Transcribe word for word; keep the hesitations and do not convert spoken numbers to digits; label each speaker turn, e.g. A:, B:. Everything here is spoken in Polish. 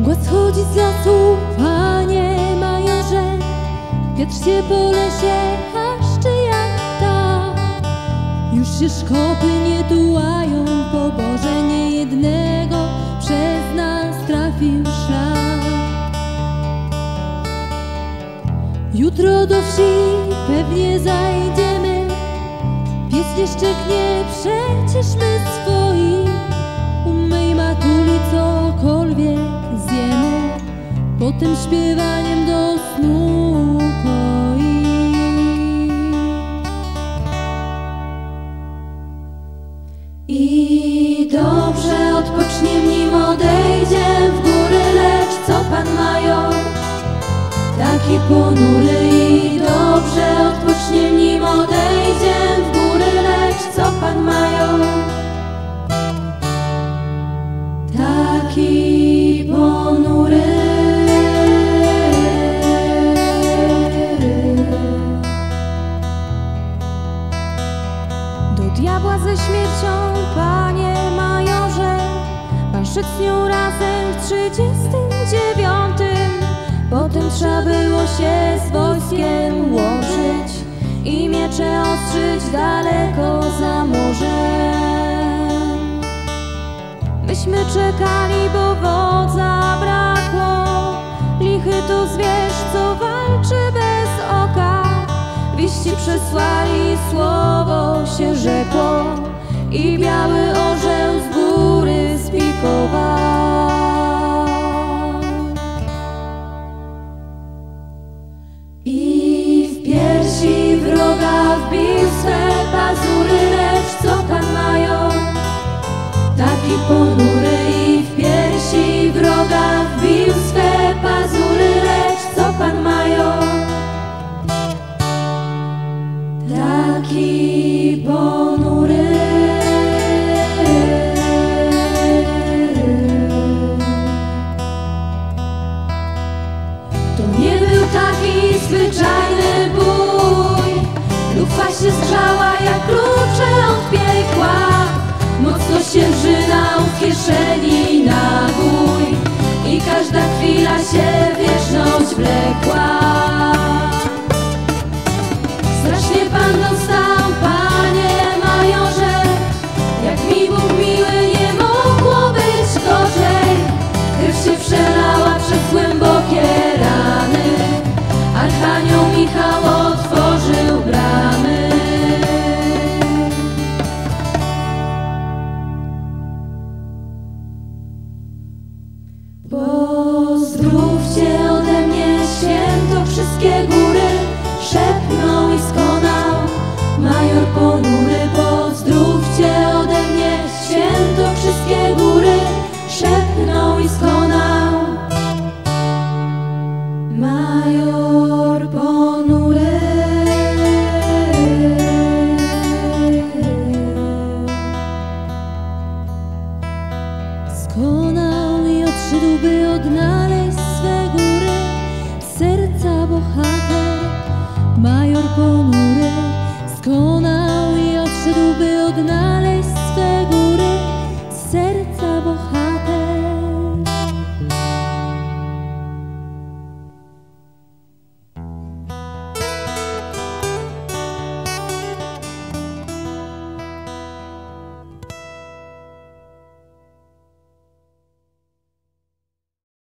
A: Mgła schodzi z lasu, panie majorze, wiatr się po lesie haszczy jak ptak. Już się szkopy nie tułają, po Boże, niejednego przez nas trafił szlak. Jutro do wsi pewnie zajdziemy, pies nie szczeknie, przecież my swoi. U mej matuli cokolwiek zjemy, potem śpiewaniem do snu koi. I dobrze odpoczniem, nim odejdzie w góry, lecz co pan major taki ponury? I dobrze odpoczniem, nim odejdzie w góry, lecz co pan major taki ponury? Do diabła ze śmiercią, panie majorze, pan szedł z nią razem w trzydziestym dziewiątym. Potem trzeba było się z wojskiem łączyć i miecze ostrzyć daleko za morzem. Myśmy czekali, bo wodza brakło. Lichy to zwierz, co walczy bez oka. Wieści przesłali, słowo się rzekło i biały orzeł z góry spikował. I w piersi wroga wbił swe pazury, lecz co pan major taki ponury? I w piersi wroga wbił swe pazury, lecz co pan major taki ponury? To nie był taki zwyczajny bój, lufa się zgrzała jak klucze od piekła. Mocno się wrzynał w kieszeni nabój i każda chwila się wieczność wlekła. Strasznie pan dostał, panie majorze, jak mi Bóg miły, nie mogło być gorzej. Krew się przelała przez głębokie rany, archanioł Michał otworzył bramy. Pozdrówcie ode mnie święto wszystkie góry, szepnął i skonał major ponury. Pozdrówcie ode mnie święto wszystkie góry, szepnął i skonał major ponury. Skonał i odszedł, by odnaleźć swe góry, serca bohater major ponury. Skonał i odszedł, by odnaleźć